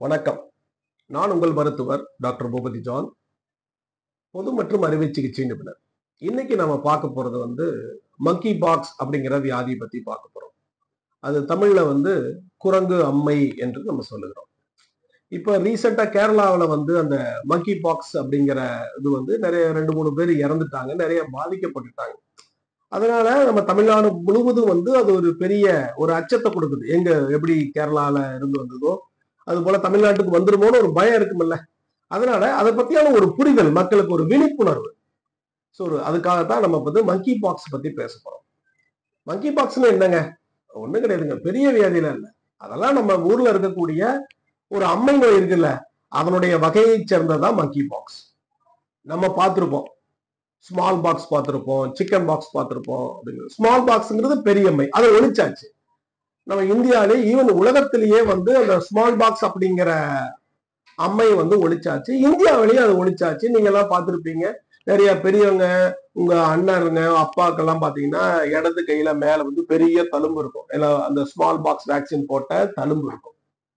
வணக்கம். நான் உங்கள் மருத்துவர் டாக்டர் பூபதி ஜான், பொது மற்றும் அறுவை சிகிச்சை நிபுணர். இன்னைக்கு நம்ம பார்க்க போறது மங்கி பாக்ஸ் அப்படிங்கிற வியாதியை பத்தி பார்க்க போறோம். அது தமிழ்ல குரங்கு அம்மை என்று நம்ம சொல்லுகிறோம். இப்ப ரீசெண்டா கேரளாவில் அந்த மங்கி பாக்ஸ் அப்படிங்கிற இது நிறைய 2-3 பேர் இறந்துட்டாங்க, நிறைய பாதிக்கப்பட்டுட்டாங்க. அதனால நம்ம தமிழ்நாடு முழுவதும் அது ஒரு பெரிய ஒரு அச்சத்தை கொடுக்குது. எங்க எப்படி கேரளால இருந்து வந்ததோ அது போல தமிழ்நாட்டுக்கு வந்துருமோன்னு ஒரு பயம் இருக்குமில்ல. அதனால அதை பத்தியான ஒரு புரிதல், மக்களுக்கு ஒரு விழிப்புணர்வு. அதுக்காகத்தான் நம்ம மங்கி பாக்ஸ் பத்தி பேச போறோம். மங்கி பாக்ஸ்னு என்னங்க? ஒண்ணும் கிடையாதுங்க, பெரிய வியாதியில இல்ல. அதெல்லாம் நம்ம ஊர்ல இருக்கக்கூடிய ஒரு அம்மை நோய் இருக்குல்ல, அதனுடைய வகையை சேர்ந்ததான் மங்கி பாக்ஸ். நம்ம பார்த்திருப்போம், ஸ்மால் பாக்ஸ் பார்த்திருப்போம், சிக்கன் பாக்ஸ் பார்த்திருப்போம். ஸ்மால் பாக்ஸ்ங்கிறது பெரிய அம்மை, அதை ஒழிச்சாச்சு. நம்ம இந்தியாவிலே ஈவன் உலகத்திலேயே அந்த ஸ்மால் பாக்ஸ் அப்படிங்கிற அம்மை ஒழிச்சாச்சு. இந்தியாவிலேயே அது ஒழிச்சாச்சு. நீங்க எல்லாம் பார்த்திருப்பீங்க, நிறைய பெரியவங்க, உங்க அண்ணருங்க, அப்பாக்கெல்லாம் பாத்தீங்கன்னா இடது கையில மேல பெரிய தழும்பு இருக்கும். அந்த ஸ்மால் பாக்ஸ் வேக்சின் போட்ட தழும்பு இருக்கும்.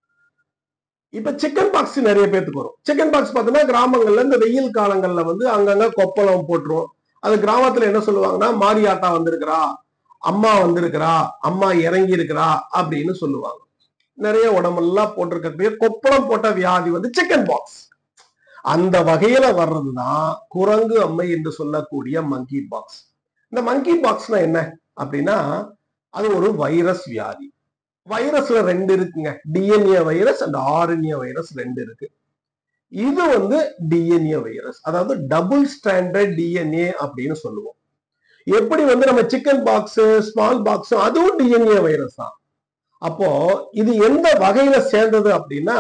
இப்ப சிக்கன் பாக்ஸ் நிறைய பேத்துக்கு வரும். சிக்கன் பாக்ஸ் பாத்தீங்கன்னா கிராமங்கள்ல இந்த வெயில் காலங்கள்ல அங்கங்க கொப்பளம் போட்டுரும். அது கிராமத்துல என்ன சொல்லுவாங்கன்னா, மாரியாத்தா வந்திருக்கிறா, அம்மா வந்திருக்கிறா, அம்மா இறங்கி இருக்கிறா அப்படின்னு சொல்லுவாங்க. நிறைய உடம்பெல்லாம் போட்டிருக்கக்கூடிய கொப்பளம் போட்ட வியாதி சிக்கன் பாக்ஸ். அந்த வகையில வர்றதுதான் குரங்கு அம்மை என்று சொல்லக்கூடிய மங்கி பாக்ஸ். இந்த மங்கி பாக்ஸ்னா என்ன அப்படின்னா, அது ஒரு வைரஸ் வியாதி. வைரஸ்ல 2 இருக்குங்க, DNA virus and RNA virus 2 இருக்கு. இது டிஎன்ஏ வைரஸ், அதாவது டபுள் ஸ்டாண்டர்ட் டிஎன்ஏ அப்படின்னு சொல்லுவோம். எப்படி நம்ம சிக்கன் பாக்ஸ், ஸ்மால் பாக்ஸ், அதுவும் டிஎன்ஏ வைரஸ் தான். அப்போ இது எந்த வகையில சேர்ந்தது அப்படின்னா,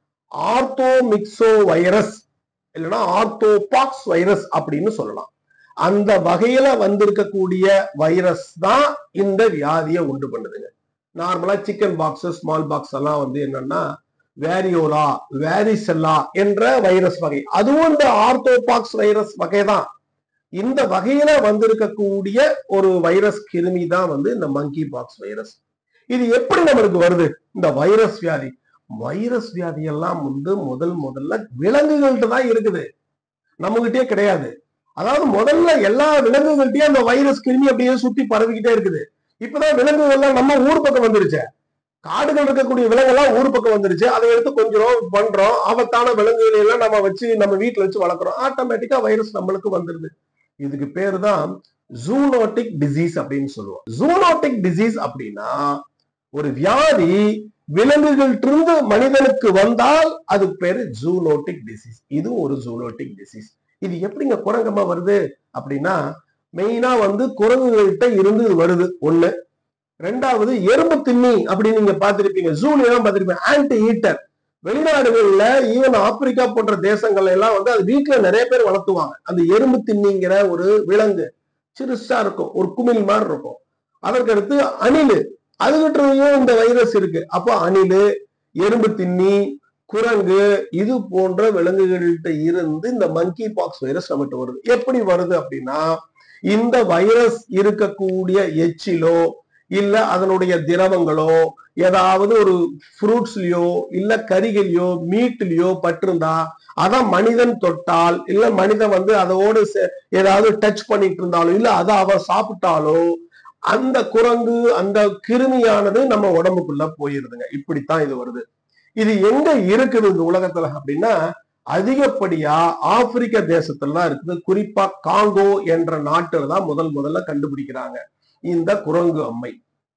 ஆர்த்தோமிக்சோ வைரஸ் இல்லைன்னா ஆர்த்தோபாக்ஸ் வைரஸ் அப்படின்னு சொல்லலாம். அந்த வகையில வந்திருக்கக்கூடிய வைரஸ் தான் இந்த வியாதியை உண்டு பண்ணுதுங்க. நார்மலா சிக்கன் பாக்ஸ், ஸ்மால் பாக்ஸ் எல்லாம் என்னன்னா வேரியோலா, வேரிசெல்லா என்ற வைரஸ் வகை, அதுவும் இந்த ஆர்த்தோபாக்ஸ் வைரஸ் வகைதான். இந்த வகையில வந்திருக்கக்கூடிய ஒரு வைரஸ் கிருமி தான் இந்த மங்கி பாக்ஸ் வைரஸ். இது எப்படி நம்மளுக்கு வருது இந்த வைரஸ் வியாதி? வைரஸ் வியாதி எல்லாம் முதல்ல விலங்குகள்கிட்ட தான் இருக்குது, நம்மகிட்டே கிடையாது. அதாவது முதல்ல எல்லா விலங்குகள்கிட்டயும் அந்த வைரஸ் கிருமி அப்படியே சுத்தி பரவிக்கிட்டே இருக்குது. இப்பதான் விலங்குகள்லாம் நம்ம ஊர் பக்கம் வந்துருச்சு. காடுகள் இருக்கக்கூடிய விலங்குலாம் ஊர் பக்கம் வந்துருச்சு. அதை எடுத்து கொஞ்சம் பண்றோம், ஆபத்தான விலங்குகளை எல்லாம் நம்ம வச்சு நம்ம வீட்டுல வச்சு வளர்க்குறோம். ஆட்டோமேட்டிக்கா வைரஸ் நம்மளுக்கு வந்துருது. இதுக்கு பேரு தான் ஜூனோட்டிக் டிசீஸ் அப்படின்னு சொல்லுவோம். ஜூனோட்டிக் டிசீஸ் அப்படின்னா ஒரு வியாதி விலங்குகள்கிட்ட மனிதனுக்கு வந்தால் அதுக்கு பேரு ஜூனோட்டிக் டிசீஸ். இது ஒரு ஜூனோட்டிக் டிசீஸ். இது எப்படிங்க குரங்கம்மா வருது அப்படின்னா, மெயினா குரங்குகள்கிட்ட இருந்து வருது ஒண்ணு. ரெண்டாவது, எறும்பு திண்ணி அப்படின்னு நீங்க பார்த்திருப்பீங்க, ஜூல எல்லாம் பார்த்திருப்பீங்க, ஆன்டி ஈட்டர். வெளிநாடுகள்ல ஈவன் ஆப்பிரிக்கா போன்ற தேசங்கள்ல எல்லாம் அது வீட்டுல நிறைய பேர் வளர்த்துவாங்க. அந்த எறும்பு திண்ணிங்கிற ஒரு விலங்கு சிறுசா இருக்கும், ஒரு குமிழ் மாதிரி இருக்கும். அதற்கடுத்து அணிலு, அதுகிட்டயும் இந்த வைரஸ் இருக்கு. அப்போ அணிலு, எறும்பு திண்ணி, குரங்கு, இது போன்ற விலங்குகள்கிட்ட இருந்து இந்த மங்கி பாக்ஸ் வைரஸ் நம்மகிட்ட வருது. எப்படி வருது அப்படின்னா, இந்த வைரஸ் இருக்கக்கூடிய எச்சிலோ இல்ல அதனுடைய திரவங்களோ ஏதாவது ஒரு ஃப்ரூட்ஸ்லயோ இல்ல கறிகளையோ மீட்லயோ பட்டிருந்தா, அத மனிதன் தொட்டால் இல்ல மனிதன் அதோடு ஏதாவது டச் பண்ணிட்டு இருந்தாலோ இல்ல அதை அவர் சாப்பிட்டாலோ அந்த குரங்கு, அந்த கிருமியானது நம்ம உடம்புக்குள்ள போயிருதுங்க. இப்படித்தான் இது வருது. இது எங்க இருக்குது இந்த உலகத்துல அப்படின்னா, அதிகப்படியா ஆப்பிரிக்க தேசத்துல தான் இருக்குது. குறிப்பா காங்கோ என்ற நாட்டுல தான் முதல்ல கண்டுபிடிக்கிறாங்க இந்த குரங்கு அம்மை.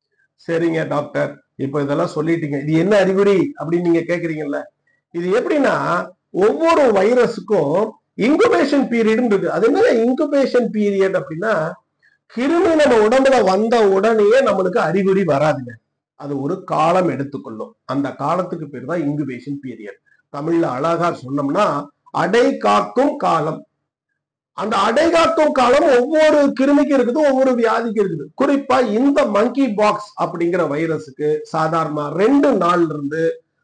சரிங்க டாக்டர், இப்ப இதெல்லாம் சொல்லிட்டீங்க, இது என்ன அறிகுறி அப்படின்னு நீங்க கேக்குறீங்கல்ல. இது எப்படின்னா, ஒவ்வொரு வைரஸுக்கும் இன்குபேஷன் பீரியட் இருக்கு. அது என்ன இன்குபேஷன் பீரியட் அப்படின்னா, கிருமி நம்ம உடம்புல வந்த உடனே நம்மளுக்கு அறிகுறி வராதுங்க. அது ஒரு காலம் எடுத்துக்கொள்ளும். அந்த காலத்துக்கு பேர் தான் இன்குபேஷன் பீரியட். தமிழ்ல அழகா சொன்னோம்னா அடை காக்கும் காலம். அந்த அடைகாக்கும் காலம் ஒவ்வொரு கிருமிக்கு இருக்குது, ஒவ்வொரு வியாதிக்கு இருக்குது. குறிப்பா இந்த மங்கி பாக்ஸ் அப்படிங்கிற வைரஸுக்கு சாதாரண 2 நாள்ல இருந்து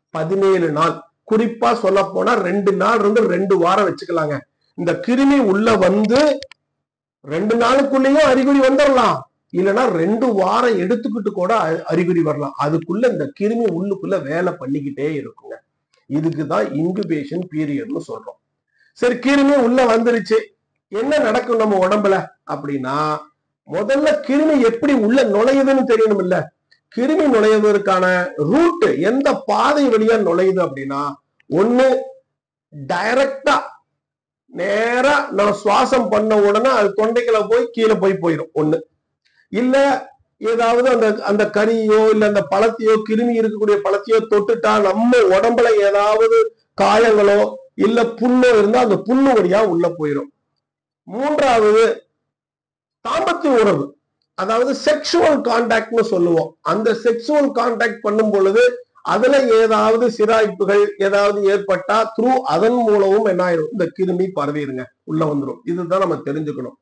17 நாள், குறிப்பா சொல்ல போனா 2 நாள் இருந்து 2 வாரம் வச்சுக்கலாங்க. இந்த கிருமி உள்ள 2 நாளுக்குள்ளேயும் அறிகுறி வந்துடலாம், இல்லைன்னா 2 வாரம் எடுத்துக்கிட்டு கூட அறிகுறி வரலாம். அதுக்குள்ள இந்த கிருமி உள்ளுக்குள்ள வேலை பண்ணிக்கிட்டே இருக்குங்க. இதுக்குதான் இன்குபேஷன் பீரியட்னு சொல்றோம். சரி, கிருமி உள்ள வந்துருச்சு, என்ன நடக்கும் நம்ம உடம்புல அப்படின்னா, முதல்ல கிருமி எப்படி உள்ள நுழையுதுன்னு தெரியணும் இல்ல. கிருமி நுழைவதற்கான ரூட், எந்த பாதை வழியா நுழையுது அப்படின்னா, ஒண்ணு டைரக்டா நேரா நம்ம சுவாசம் பண்ண உடனே அது தொண்டைக்குள்ள போய் கீழே போயிடும் ஒண்ணு. இல்ல ஏதாவது அந்த அந்த கனியோ இல்ல அந்த பழத்தையோ, கிருமி இருக்கக்கூடிய பழத்தையோ தொட்டுட்டா நம்ம உடம்புல ஏதாவது காயங்களோ இல்ல புண்ணோ இருந்தா அந்த புண்ணு வழியா உள்ள போயிடும். மூன்றாவது தாம்பத்திய உறவு, அதாவது செக்ஷுவல் கான்டாக்ட்னு சொல்லுவோம். அந்த செக்ஷுவல் கான்டாக்ட் பண்ணும் பொழுது அதுல ஏதாவது சிராய்ப்புகள் ஏதாவது ஏற்பட்டா அதன் மூலமும் என்ன ஆயிரும், இந்த கிருமி பரவிடுங்க, உள்ள வந்துடும். இதுதான் நம்ம தெரிஞ்சுக்கணும்.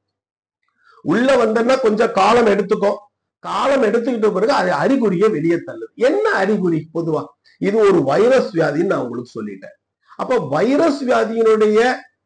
உள்ள வந்தோம்னா கொஞ்சம் காலம் எடுத்துக்கும். காலம் எடுத்துக்கிட்ட பிறகு அது அறிகுறியை வெளியே தள்ளுது. என்ன அறிகுறி? பொதுவா இது ஒரு வைரஸ் வியாதின்னு நான் உங்களுக்கு சொல்லிட்டேன். அப்ப வைரஸ் வியாதியினுடைய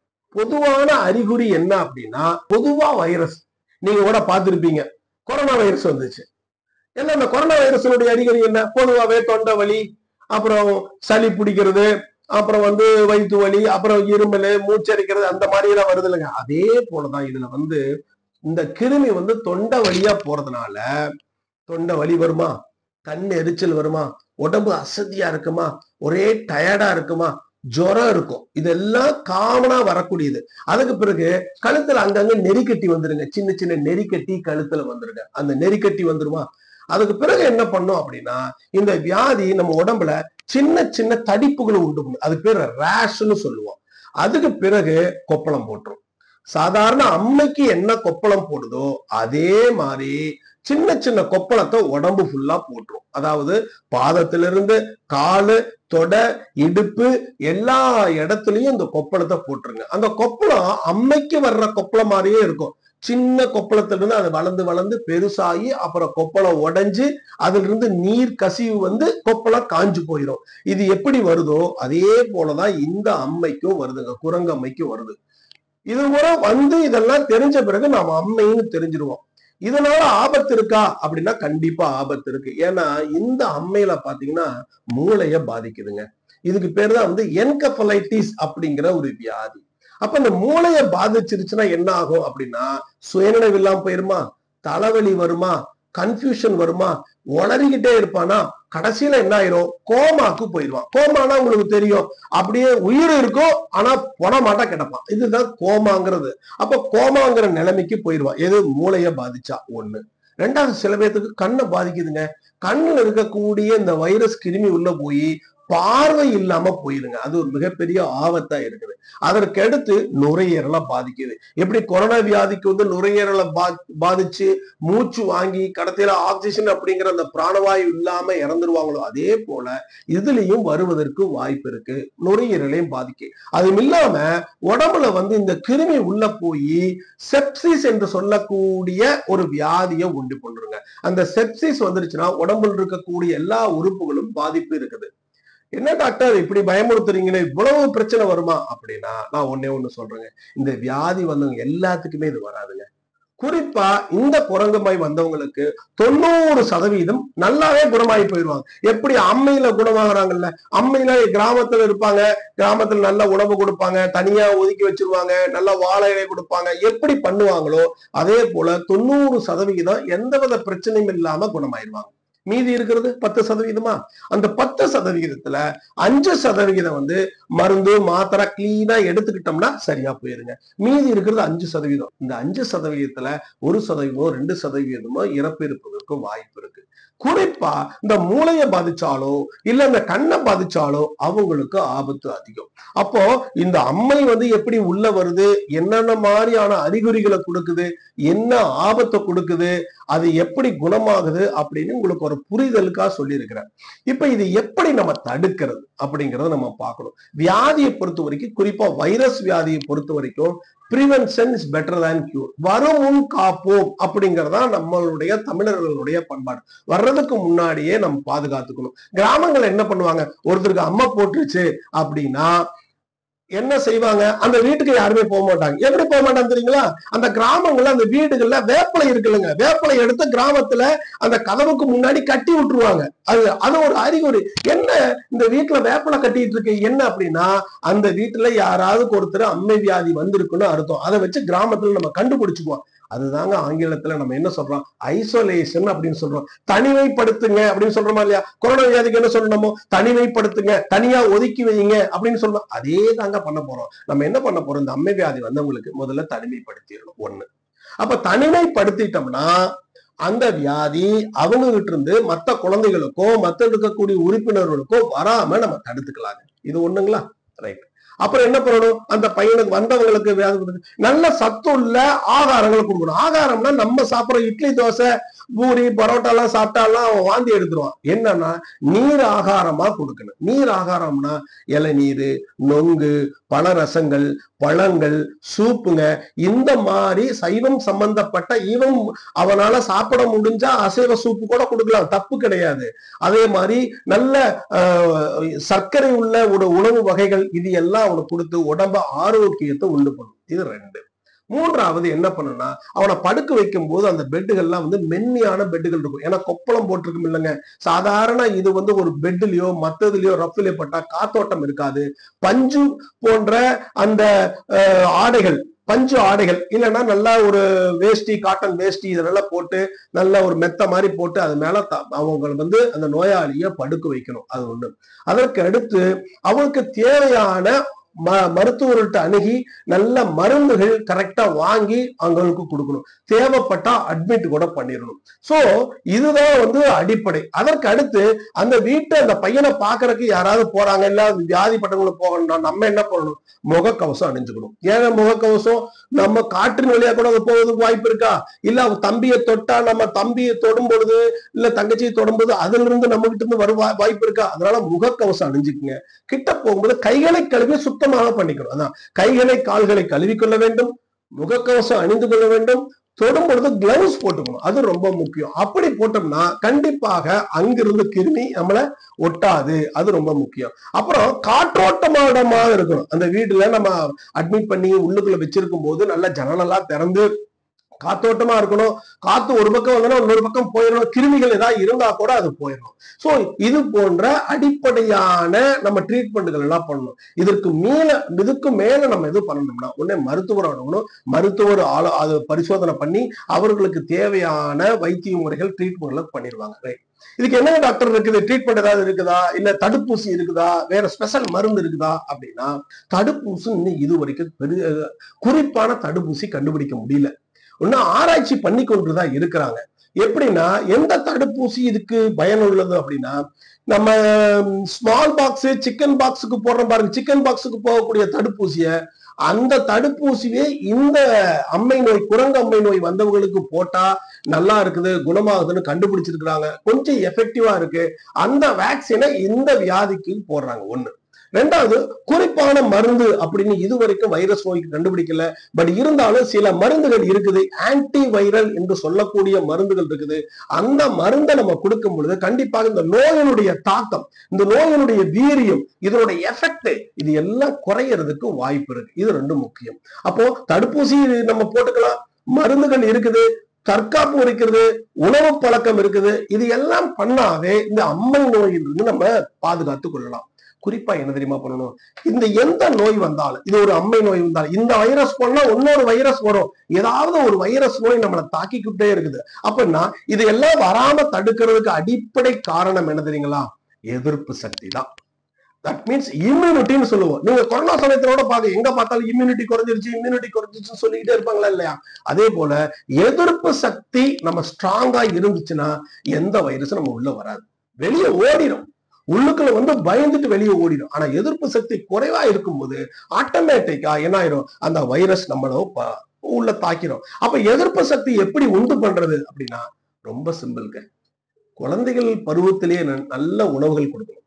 பொதுவான அறிகுறி என்ன அப்படின்னா, பொதுவா வைரஸ் நீங்க கூட பார்த்திருப்பீங்க, கொரோனா வைரஸ் வந்துச்சு. ஏன்னா அந்த கொரோனா வைரஸினுடைய அறிகுறி என்ன? பொதுவாவே தொண்டை வலி, அப்புறம் சளி பிடிக்கிறது, அப்புறம் வயிற்று வலி, அப்புறம் இருமல், மூச்சரிக்கிறது, அந்த மாதிரி எல்லாம் வருது இல்லைங்க. அதே போலதான் இதுல இந்த கிருமி தொண்டை வழியா போறதுனால தொண்டை வலி வருமா, கண் எரிச்சல் வருமா, உடம்பு அசதியா இருக்குமா, ஒரே டயர்டா இருக்குமா, ஜுரம் இருக்கும். இதெல்லாம் காமனா வரக்கூடியது. அதுக்கு பிறகு கழுத்துல அங்கங்க நெறிக்கட்டி வந்துருங்க, சின்ன சின்ன நெறிக்கட்டி கழுத்துல வந்துருங்க. அந்த நெறிக்கட்டி வந்துருமா. அதுக்கு பிறகு என்ன பண்ணும் அப்படின்னா, இந்த வியாதி நம்ம உடம்புல சின்ன சின்ன தடிப்புகளை உண்டு பண்ணும். அது பேர் ரேஷ்னு சொல்லுவோம். அதுக்கு பிறகு கொப்பளம் போட்டுரும். சாதாரண அம்மைக்கு என்ன கொப்பளம் போடுதோ அதே மாதிரி சின்ன சின்ன கொப்பளத்தை உடம்பு ஃபுல்லா போட்டுரும். அதாவது பாதத்திலிருந்து காலு, தொடை, இடுப்பு எல்லா இடத்துலயும் இந்த கொப்பளத்தை போட்டுருங்க. அந்த கொப்பளம் அம்மைக்கு வர்ற கொப்பளம் மாதிரியே இருக்கும். சின்ன கொப்பளத்துல இருந்து அது வளர்ந்து வளர்ந்து பெருசாகி அப்புறம் கொப்பளம் உடைஞ்சு அதுல இருந்து நீர் கசிவு கொப்பளம் காஞ்சு போயிடும். இது எப்படி வருதோ அதே போலதான் இந்த அம்மைக்கும் வருதுங்க, குரங்கு அம்மைக்கும் வருது. இது கூட இதெல்லாம் தெரிஞ்ச பிறகு நாம அம்மைன்னு தெரிஞ்சிருவோம். இதனால ஆபத்து இருக்கா அப்படின்னா கண்டிப்பா ஆபத்து இருக்கு. ஏன்னா இந்த அம்மையில பாத்தீங்கன்னா மூளைய பாதிக்குதுங்க. இதுக்கு பேர் தான் என்கெபலைட்டிஸ் அப்படிங்கிற ஒரு வியாதி. அப்ப இந்த மூளையை பாதிச்சிருச்சுன்னா என்ன ஆகும் அப்படின்னா, சுயநினைவு இல்லாம போயிருமா, தலைவலி வருமா, கன்ஃபியூஷன் வருமா, உளறிக்கிட்டே இருப்பானா, கடைசியில என்ன ஆயிரும், கோமாக்கு போயிடுவான். கோமானா உங்களுக்கு தெரியும், அப்படியே உயிர் இருக்கும் ஆனா பொணமாட்டா கிடப்பான். இதுதான் கோமாங்கிறது. அப்ப கோமாங்கிற நிலைமைக்கு போயிடுவான். எது? மூளைய பாதிச்சா ஒண்ணு. ரெண்டாவது, சில பேர்த்துக்கு கண்ணை பாதிக்குதுங்க. கண்ணுல இருக்கக்கூடிய இந்த வைரஸ் கிருமி உள்ள போய் பார்வை இல்லாம போயிருங்க. அது ஒரு மிகப்பெரிய ஆபத்தா இருக்குது. அதற்கு அடுத்து நுரையீரலை பாதிக்குது. எப்படி கொரோனா வியாதிக்கு நுரையீரலை பாதிச்சு மூச்சு வாங்கி கடைசியில ஆக்சிஜன் அப்படிங்கிற அந்த பிராணவாயு இல்லாம இறந்துருவாங்களோ அதே போல இதுலயும் வருவதற்கு வாய்ப்பு இருக்கு. நுரையீரலையும் பாதிக்கு. அதுவும் இல்லாம உடம்புல இந்த கிருமி உள்ள போய் செப்சிஸ் என்று சொல்லக்கூடிய ஒரு வியாதியை உண்டு கொண்டுருங்க. அந்த செப்சிஸ் வந்துருச்சுன்னா உடம்புல இருக்கக்கூடிய எல்லா உறுப்புகளும் பாதிப்பு இருக்குது. என்ன டாக்டர் இப்படி பயமுறுத்துறீங்களே, இவ்வளவு பிரச்சனை வருமா அப்படின்னா, நான் ஒன்னே ஒண்ணு சொல்றேங்க. இந்த வியாதி வந்தவங்க எல்லாத்துக்குமே இது வராதுங்க. குறிப்பா இந்த குரங்குமாய் வந்தவங்களுக்கு 90% நல்லாவே குணமாயி போயிடுவாங்க. எப்படி அம்மையில குணமாகறாங்கல்ல, அம்மையில கிராமத்துல இருப்பாங்க, கிராமத்துல நல்ல உணவு கொடுப்பாங்க, தனியா ஒதுக்கி வச்சிருவாங்க, நல்ல வாழை இலை கொடுப்பாங்க, எப்படி பண்ணுவாங்களோ அதே போல 90% எந்தவித பிரச்சனையும் இல்லாம குணமாயிருவாங்க. மீதி இருக்கிறது 10%. அந்த 10%த்துல 5% மருந்து மாத்திரை கிளீனா எடுத்துக்கிட்டோம்னா சரியா போயிருங்க. மீதி இருக்கிறது 5%. இந்த 5%த்துல 1%, 2% இறப்பு இருப்பதற்கு வாய்ப்பு இருக்கு. குறிப்பா இந்த மூளையை பாதிச்சாலோ இல்ல இந்த கண்ணை பாதிச்சாலோ அவங்களுக்கு ஆபத்து அதிகம். அப்போ இந்த அம்மை எப்படி உள்ள வருது, என்னென்ன மாதிரியான அறிகுறிகளை கொடுக்குது, என்ன ஆபத்தை கொடுக்குது, அது எப்படி குணமாகுது அப்படின்னு உங்களுக்கு ஒரு புரிதலுக்காக சொல்லி இருக்கிறேன். இப்ப இது எப்படி நம்ம தடுக்கிறது அப்படிங்கறத நம்ம பார்க்கணும். வியாதியை பொறுத்த வரைக்கும், குறிப்பா வைரஸ் வியாதியை பொறுத்த வரைக்கும் prevention is better than cure. வரும் முன் காப்போம் அப்படிங்கறதா நம்மளுடைய தமிழர்களுடைய பண்பாடு. வர்றதுக்கு முன்னாடியே நம்ம பாதுகாத்துக்கணும். கிராமங்கள் என்ன பண்ணுவாங்க, ஒருத்தருக்கு அம்மை போட்டுருச்சு அப்படின்னா என்ன செய்வாங்க, அந்த வீட்டுக்கு யாருமே போக மாட்டாங்க. எப்படி போக மாட்டாங்க தெரியுங்களா? அந்த கிராமங்கள்ல அந்த வீடுகள்ல வேப்பிலை இருக்குல்லுங்க, வேப்பிலை எடுத்து கிராமத்துல அந்த கதவுக்கு முன்னாடி கட்டி விட்டுருவாங்க. அது ஒரு அறிகுறி. என்ன இந்த வீட்டுல வேப்பிலை கட்டிட்டு இருக்கு என்ன அப்படின்னா, அந்த வீட்டுல யாராவது ஒருத்தர் அம்மை வியாதி வந்திருக்குன்னு அர்த்தம். அதை வச்சு கிராமத்துல நம்ம கண்டுபிடிச்சுக்குவோம். அதுதாங்க ஆங்கிலத்துல நம்ம என்ன சொல்றோம், ஐசோலேஷன் அப்படின்னு சொல்றோம். தனிமைப்படுத்துங்க அப்படின்னு சொல்றோமா இல்லையா? கொரோனா வியாதிக்கு என்ன சொல்லணுமோ, தனிமைப்படுத்துங்க, தனியா ஒதுக்கி வைங்க அப்படின்னு சொல்றோம். அதே தாங்க பண்ண போறோம். நம்ம என்ன பண்ண போறோம், இந்த அம்மை வியாதி வந்தவங்களுக்கு முதல்ல தனிமைப்படுத்திடணும் ஒண்ணு. அப்ப தனிமைப்படுத்திட்டோம்னா அந்த வியாதி அவங்க கிட்ட இருந்து மத்த குழந்தைகளுக்கோ மத்த இருக்கக்கூடிய உறுப்பினர்களுக்கோ வராம நம்ம தடுத்துக்கலாங்க. இது ஒண்ணுங்களா? ரைட். அப்புறம் என்ன பண்ணணும், அந்த பையனுக்கு வந்தவங்களுக்கு நல்ல சத்துள்ள ஆகாரங்கள் கொடுக்கணும். ஆகாரம்னா நம்ம சாப்பிடுற இட்லி தோசை பூரி பரோட்டா எல்லாம் சாப்பிட்டாலாம் அவன் வாந்தி எடுத்துருவான். என்னன்னா நீர் ஆகாரமா கொடுக்கணும். நீர் ஆகாரம்னா இளநீர், நொங்கு, பல ரசங்கள், பழங்கள், சூப்புங்க, இந்த மாதிரி சைவம் சம்பந்தப்பட்ட ஈவன் அவனால சாப்பிட முடிஞ்சா அசைவ சூப்பு கூட கொடுக்கலாம், தப்பு கிடையாது. அதே மாதிரி நல்ல சர்க்கரை உள்ள ஒரு உணவு வகைகள் இது எல்லாம் அவனுக்கு கொடுத்து உடம்ப ஆரோக்கியத்தை உண்டு பண்ணும். இது 2. மூன்றாவது என்ன பண்ணுனா, அவனை படுக்க வைக்கும் போது அந்த பெட்டுகள்லாம் மென்மையான பெட்டுகள் இருக்கும். ஏன்னா கொப்பளம் போட்டிருக்கும் இல்லைங்க. சாதாரண இது ஒரு பெட்லயோ மத்ததுலயோ ரஃப்லயோ பட்டா காத்தோட்டம் இருக்காது. பஞ்சு போன்ற அந்த ஆடைகள், பஞ்சு ஆடைகள் இல்லைன்னா நல்லா ஒரு வேஷ்டி, காட்டன் வேஷ்டி இதெல்லாம் போட்டு நல்ல ஒரு மெத்த மாதிரி போட்டு அது மேல அவங்க அந்த நோயாளிய படுக்க வைக்கணும். அது ஒண்ணு. அதற்கு அடுத்து அவங்களுக்கு தேவையான மருத்துவர்கிட்ட அணுகி நல்ல மருந்துகள் கரெக்டா வாங்கி அவங்களுக்கு கொடுக்கணும். தேவைப்பட்டா அட்மிட் கூட பண்ணிடணும். சோ இதுதான் அடிப்படை. அதற்கு அடுத்து அந்த வீட்டை அந்த பையனை பாக்குறதுக்கு யாராவது போறாங்க, இல்ல வியாதிப்பட்டவங்களுக்கு போகணும், நம்ம என்ன பண்ணணும், முகக்கவசம் அணிஞ்சுக்கணும். ஏன்னா முகக்கவசம் நம்ம காற்றின் வழியா கூட போவதுக்கு வாய்ப்பு இருக்கா, இல்ல அவ தம்பியை தொட்டா நம்ம தம்பியை தொடும் பொழுது இல்ல தங்கச்சியை தொடும்போது அதுல இருந்து நம்ம கிட்ட இருந்து வரும் வாய்ப்பு இருக்கா. அதனால முகக்கவசம் அணிஞ்சுக்குங்க. கிட்ட போகும்போது கைகளை கழுவி சுத்தமாக பண்ணிக்கணும். அதான் கைகளை கால்களை கழுவிக்கொள்ள வேண்டும், முகக்கவசம் அணிந்து கொள்ள வேண்டும், தொடும் பொழுது கிளவுஸ் போட்டுக்கணும். அது ரொம்ப முக்கியம். அப்படி போட்டோம்னா கண்டிப்பாக அங்கிருந்து கிருமி நம்மள ஒட்டாது. அது ரொம்ப முக்கியம். அப்புறம் காற்றோட்டமாடமா இருக்கணும். அந்த வீட்டுல நம்ம அட்மிட் பண்ணி உள்ளுக்குள்ள வச்சிருக்கும் போது நல்ல ஜன்னலெல்லாம் திறந்து காத்தோட்டமா இருக்கணும். காத்து ஒரு பக்கம் வந்தா இன்னொரு பக்கம் போயிடணும். கிருமிகள் ஏதாவது இருந்தா கூட அது போயிடணும். சோ இது போன்ற அடிப்படையான நம்ம ட்ரீட்மெண்ட்கள் எல்லாம் பண்ணணும். இதுக்கு மேல நம்ம எது பண்ணணும்னா உடனே மருத்துவர் அணுகணும். மருத்துவர் அது பரிசோதனை பண்ணி அவர்களுக்கு தேவையான வைத்திய முறைகள் ட்ரீட்மெண்ட் பண்ணிடுவாங்க. இதுக்கு என்ன டாக்டர் இருக்குது, ட்ரீட்மெண்ட் ஏதாவது இருக்குதா, இல்ல தடுப்பூசி இருக்குதா, வேற ஸ்பெஷல் மருந்து இருக்குதா அப்படின்னா தடுப்பூசி இன்னும் இது வரைக்கும் குறிப்பான தடுப்பூசி கண்டுபிடிக்க முடியல. இன்னும் ஆராய்ச்சி பண்ணி கொண்டுதான் இருக்கிறாங்க. எப்படின்னா எந்த தடுப்பூசி இதுக்கு பயனுள்ளது அப்படின்னா, நம்ம ஸ்மால் பாக்ஸ் சிக்கன் பாக்ஸுக்கு போடுறோம் பாருங்க, சிக்கன் பாக்ஸுக்கு போகக்கூடிய தடுப்பூசிய அந்த தடுப்பூசியே இந்த அம்மை நோய், குரங்கு அம்மை நோய் வந்தவங்களுக்கு போட்டா நல்லா இருக்குது, குணமாகுதுன்னு கண்டுபிடிச்சிருக்கிறாங்க. கொஞ்சம் எஃபெக்டிவா இருக்கு. அந்த வேக்சினை இந்த வியாதிக்கு போடுறாங்க. ஒண்ணு. ரெண்டாவது குறிப்பான மருந்து அப்படின்னு இதுவரைக்கும் வைரஸ் நோய்க்கு கண்டுபிடிக்கல. பட் இருந்தாலும் சில மருந்துகள் இருக்குது, ஆன்டி வைரல் என்று சொல்லக்கூடிய மருந்துகள் இருக்குது. அந்த மருந்தை நம்ம கொடுக்கும் பொழுது கண்டிப்பாக இந்த நோயினுடைய தாக்கம், இந்த நோயினுடைய வீரியம், இதனுடைய எஃபெக்ட் இது எல்லாம் குறையறதுக்கு வாய்ப்பு இருக்கு. இது 2 முக்கியம். அப்போ தடுப்பூசி நம்ம போட்டுக்கலாம், மருந்துகள் இருக்குது, தற்காப்பு இருக்கிறது, உணவு பழக்கம் இருக்குது. இது எல்லாம் பண்ணாவே இந்த அம்மை நோயிலிருந்து நம்ம பாதுகாத்துக் கொள்ளலாம். குறிப்பா என்ன தெரியுமா பண்ணணும், இந்த எந்த நோய் வந்தாலும், இது ஒரு அம்மை நோய் வந்தாலும் இந்த வைரஸ் போனா இன்னொரு வைரஸ் வரும். ஏதாவது ஒரு வைரஸ் நோய் நம்மளை தாக்கிக்கிட்டே இருக்குது. அப்படின்னா இது எல்லாம் வராம தடுக்கிறதுக்கு அடிப்படை காரணம் என்ன தெரியுங்களா, எதிர்ப்பு சக்தி தான். தட் மீன்ஸ் இம்யூனிட்டின்னு சொல்லுவோம். நீங்க கொரோனா சமயத்தோட பாக்க எங்க பார்த்தாலும் இம்யூனிட்டி குறைஞ்சிருச்சுன்னு சொல்லிக்கிட்டே இருப்பாங்களா இல்லையா? அதே போல எதிர்ப்பு சக்தி நம்ம ஸ்ட்ராங்கா இருந்துச்சுன்னா எந்த வைரஸும் நம்ம உள்ள வராது, வெளியே ஓடிடும். உள்ளுக்குள்ள பயந்துட்டு வெளியே ஓடிடும். ஆனா எதிர்ப்பு சக்தி குறைவா இருக்கும்போது ஆட்டோமேட்டிக்கா என்ன ஆயிரும், அந்த வைரஸ் நம்மள உள்ள தாக்கிடும். அப்ப எதிர்ப்பு சக்தி எப்படி உண்டு பண்றது அப்படின்னா ரொம்ப சிம்பிள்ங்க. குழந்தைகள் பருவத்திலேயே நல்ல உணவுகள் கொடுக்கணும்.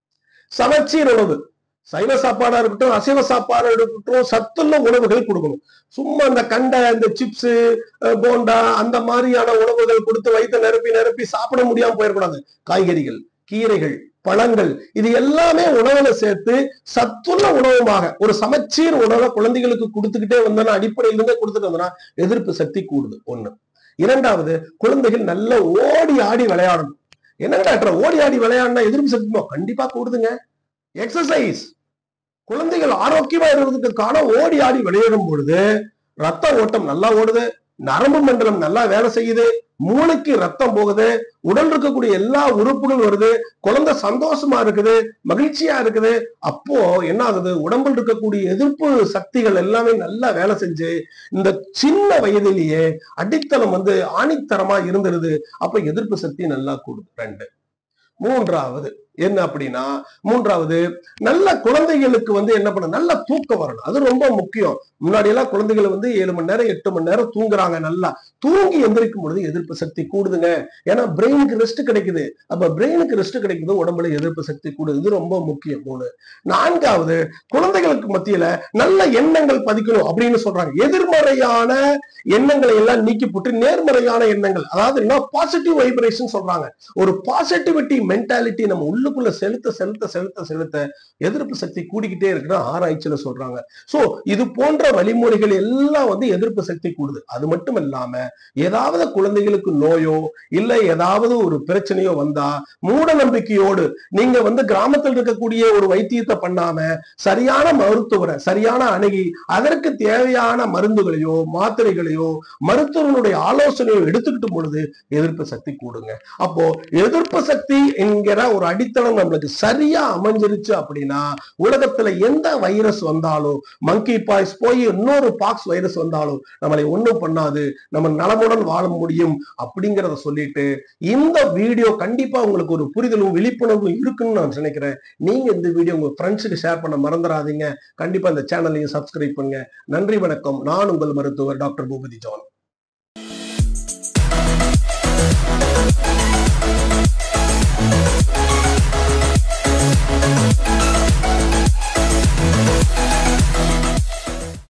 சமச்சீர் உணவு, சைவ சாப்பாடா இருக்கட்டும் அசைவ சாப்பாடா இருக்கட்டும், சத்துள்ள உணவுகள் கொடுக்கணும். சும்மா அந்த கண்டை, இந்த சிப்ஸ், போண்டா அந்த மாதிரியான உணவுகள் கொடுத்து வயிற்ற நிரப்பி சாப்பிட முடியாம போயிடக்கூடாது. காய்கறிகள், கீரைகள், பழங்கள், இது எல்லாமே உணவுல சேர்த்து சத்துள்ள உணவுமாக ஒரு சமச்சீர் உணவை குழந்தைகளுக்கு கொடுத்துக்கிட்டே வந்தோம்னா, அடிப்படையில இருந்தே கொடுத்துட்டு வந்தோம்னா எதிர்ப்பு சக்தி கூடுது. ஒண்ணு. இரண்டாவது, குழந்தைகள் நல்ல ஓடி ஆடி விளையாடணும். என்னங்க டாக்டர் ஓடி ஆடி விளையாடினா எதிர்ப்பு சக்தி கண்டிப்பா கூடுதுங்க. எக்ஸசைஸ், குழந்தைகள் ஆரோக்கியமா இருக்கிறதுக்கான ஓடி ஆடி விளையாடும் பொழுது ரத்த ஓட்டம் நல்லா ஓடுது, நரம்பு மண்டலம் நல்லா வேலை செய்யுது, மூளைக்கு ரத்தம் போகுது, உடல் இருக்கக்கூடிய எல்லா உறுப்புகளும் வருது, குழந்தை சந்தோஷமா இருக்குது, மகிழ்ச்சியா இருக்குது. அப்போ என்ன ஆகுது, உடம்பில் இருக்கக்கூடிய எதிர்ப்பு சக்திகள் எல்லாமே நல்லா வேலை செஞ்சு இந்த சின்ன வயதிலேயே அடித்தளம் ஆணித்தரமா இருந்துருது. அப்ப எதிர்ப்பு சக்தி நல்லா கூடுது. 2. மூன்றாவது என்ன அப்படின்னா, நல்ல குழந்தைகளுக்கு என்ன பண்ண, நல்ல தூக்கம் வரணும். அது ரொம்ப முக்கியம். முன்னாடி எல்லாம் குழந்தைகள் 7 மணி நேரம் 8 மணி நேரம் தூங்குறாங்க. நல்லா தூங்கி எந்திரிக்கும் பொழுது எதிர்ப்பு சக்தி கூடுதுங்க. ஏன்னா பிரெயினுக்கு ரெஸ்ட் கிடைக்குது. அப்ப பிரெயினுக்கு ரெஸ்ட் கிடைக்குது, உடம்புல எதிர்ப்பு சக்தி கூடுது. இது ரொம்ப முக்கியம். 3. 4வது, குழந்தைகளுக்கு மத்தியில நல்ல எண்ணங்கள் பதிக்கணும் அப்படின்னு சொல்றாங்க. எதிர்மறையான எண்ணங்களை எல்லாம் நீக்கி போட்டு நேர்மறையான எண்ணங்கள், அதாவது பாசிட்டிவ் வைப்ரேஷன் சொல்றாங்க. ஒரு பாசிட்டிவிட்டி மென்டாலிட்டி நம்ம உள்ளுக்குள்ள செலுத்த செலுத்த செலுத்த செலுத்த எதிர்ப்பு சக்தி கூடிக்கிட்டே இருக்குன்னு ஆராய்ச்சியில சொல்றாங்க. சோ இது போன்ற வழிமுறைகள் எல்லாம் எதிர்ப்பு சக்தி கூடுது. அது மட்டும் இல்லாம ஏதாவது குழந்தைகளுக்கு நோயோ இல்ல ஏதாவது ஒரு பிரச்சனையோ வந்தா மூட நம்பிக்கையோடு நீங்க கிராமத்தில் இருக்கக்கூடிய ஒரு வைத்தியத்தை பண்ணாம சரியான மருத்துவரை சரியான அணுகி அதற்கு தேவையான மருந்துகளையோ மாத்திரைகளையோ மருத்துவனுடைய ஆலோசனையோ எடுத்துக்கிட்டு பொழுது எதிர்ப்பு சக்தி கூடுங்க. அப்போ எதிர்ப்பு சக்தி என்கிற ஒரு அடித்தளம் நம்மளுக்கு சரியா அமைஞ்சிருச்சு அப்படின்னா உலகத்துல எந்த வைரஸ் வந்தாலும், மங்கி பாய்ஸ் போய் இன்னொரு பாக்ஸ் வைரஸ் வந்தாலும் நம்மளை ஒண்ணும் பண்ணாது, நம்ம நலமுடன் வாழ முடியும் அப்படிங்கிறத சொல்லிட்டு இந்த வீடியோ கண்டிப்பா உங்களுக்கு ஒரு புரிதலும் விழிப்புணர்வும் இருக்குன்னு நான் நினைக்கிறேன். நீங்க இந்த வீடியோ உங்க ஃப்ரெண்ட்ஸுக்கு ஷேர் பண்ண மறந்துடாதீங்க. கண்டிப்பா இந்த சேனலையும் சப்ஸ்கிரைப் பண்ணுங்க. நன்றி, வணக்கம். நான் உங்கள் மருத்துவர் டாக்டர் பூபதி ஜான்.